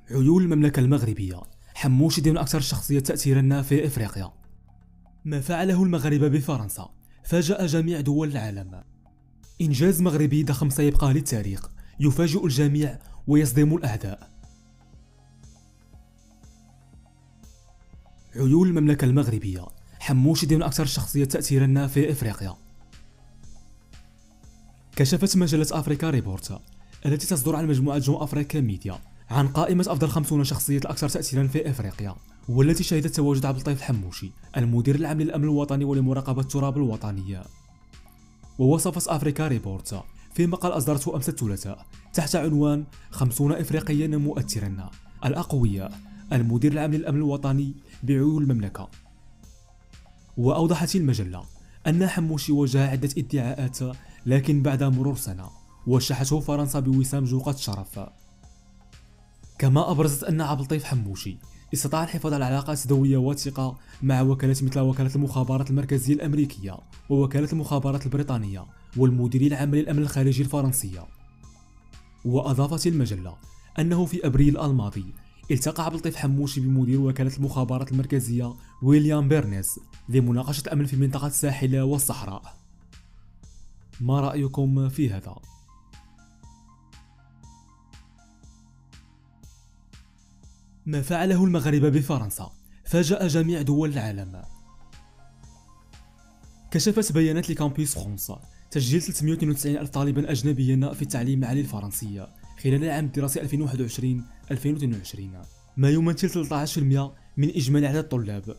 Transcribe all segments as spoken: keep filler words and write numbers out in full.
عيون المملكة المغربية. حموشي من أكثر الشخصيات تأثيرا في إفريقيا. ما فعله المغاربة بفرنسا فاجأ جميع دول العالم. إنجاز مغربي ضخم سيبقى للتاريخ، يفاجئ الجميع ويصدم الأعداء. عيون المملكة المغربية. حموشي من أكثر الشخصيات تأثيرا في إفريقيا. كشفت مجلة أفريكا ريبورت التي تصدر عن مجموعة جون أفريكا ميديا عن قائمة أفضل خمسين شخصية الأكثر تأثيرا في إفريقيا، والتي شهدت تواجد عبد اللطيف الحموشي المدير العام للأمن الوطني ولمراقبة التراب الوطنية. ووصفت أفريكا ريبورت في مقال أصدرته أمس الثلاثاء تحت عنوان خمسين إفريقيا مؤثرا الأقوياء المدير العام للأمن الوطني بعيون المملكة. وأوضحت المجلة أن حموشي واجه عدة ادعاءات، لكن بعد مرور سنة وشحته فرنسا بوسام جوقة الشرف. كما أبرزت أن عبد اللطيف حموشي استطاع الحفاظ على علاقات دولية وثيقة مع وكالات مثل وكالة المخابرات المركزية الأمريكية ووكالة المخابرات البريطانية والمديرية العامة للأمن الخارجي الفرنسية. وأضافت المجلة أنه في أبريل الماضي التقى عبد اللطيف حموشي بمدير وكالة المخابرات المركزية ويليام بيرنيس لمناقشة الأمن في منطقة الساحل والصحراء. ما رأيكم في هذا؟ ما فعله المغاربة بفرنسا فاجأ جميع دول العالم. كشفت بيانات لكامبيس فرانس تسجيل ثلاثمئة واثنين وتسعين ألف طالبا أجنبيا في التعليم العالي الفرنسي خلال العام الدراسي ألفين وواحد وعشرين ألفين واثنين وعشرين، ما يمثل ثلاثة عشر بالمئة من إجمالي عدد الطلاب.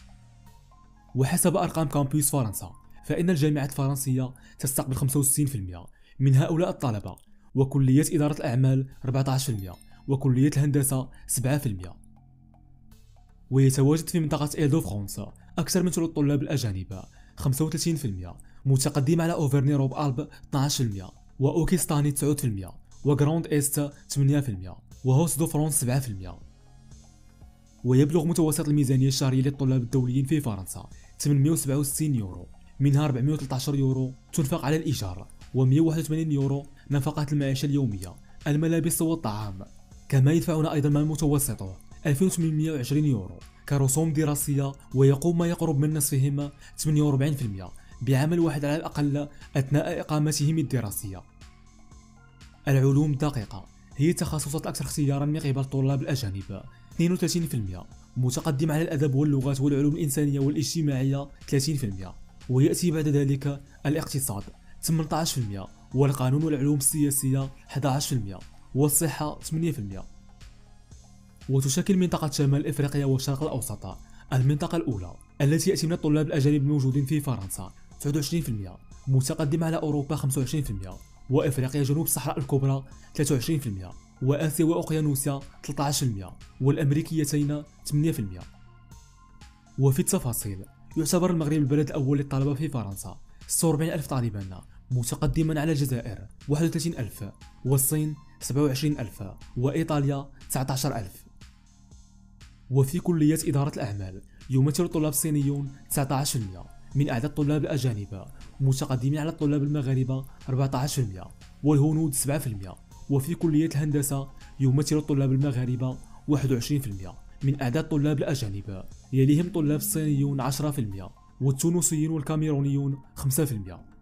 وحسب أرقام كامبيس فرنسا فإن الجامعات الفرنسية تستقبل خمسة وستين بالمئة من هؤلاء الطلبة، وكلية إدارة الأعمال أربعة عشر بالمئة، وكلية الهندسة سبعة بالمئة. ويتواجد في منطقة إيل دو فرانس أكثر من ثلث الطلاب الأجانب خمسة وثلاثين بالمئة، متقدم على أوفرني روب ألب اثناش بالمئة، وأوكستاني تسعة بالمئة، وغراند إيست ثمانية بالمئة، وهوس دو فرانس سبعة بالمئة. ويبلغ متوسط الميزانية الشهرية للطلاب الدوليين في فرنسا ثمانمئة وسبعة وستين يورو، منها أربعمئة وثلاثة عشر يورو تنفق على الإيجار، ومئة وواحد وثمانين يورو نفقات المعيشة اليومية، الملابس والطعام. كما يدفعون أيضا ما متوسطه ألفين وثمانمئة وعشرين يورو كرسوم دراسية، ويقوم ما يقرب من نصفهم ثمانية وأربعين بالمئة بعمل واحد على الأقل أثناء إقامتهم الدراسية. العلوم الدقيقة هي التخصصات الأكثر اختيارا من قبل الطلاب الأجانب اثنين وثلاثين بالمئة، متقدم على الأدب واللغات والعلوم الإنسانية والاجتماعية ثلاثين بالمئة، ويأتي بعد ذلك الاقتصاد ثمانية عشر بالمئة، والقانون والعلوم السياسية أحد عشر بالمئة، والصحة ثمانية بالمئة. وتشكل منطقة شمال إفريقيا والشرق الأوسط المنطقة الأولى التي يأتي من الطلاب الأجانب الموجودين في فرنسا تسعة وعشرين بالمئة، متقدم على أوروبا خمسة وعشرين بالمئة، وإفريقيا جنوب الصحراء الكبرى ثلاثة وعشرين بالمئة، وآسيا وأوقيانوسيا ثلاثة عشر بالمئة، والأمريكيتين ثمانية بالمئة. وفي التفاصيل يعتبر المغرب البلد الأول للطلبة في فرنسا ستة وأربعين ألف طالبا، متقدما على الجزائر واحد وثلاثين ألف، والصين سبعة وعشرين ألف، وإيطاليا تسعة عشر ألف. وفي كلية إدارة الأعمال يمثل الطلاب الصينيون تسعة عشر بالمئة من أعداد الطلاب الأجانب، متقدمين على الطلاب المغاربة أربعة عشر بالمئة، والهنود سبعة بالمئة. وفي كلية الهندسة يمثل الطلاب المغاربة واحد وعشرين بالمئة من أعداد الطلاب الأجانب، يليهم طلاب الصينيون عشرة بالمئة، والتونسيين والكاميرونيون خمسة بالمئة.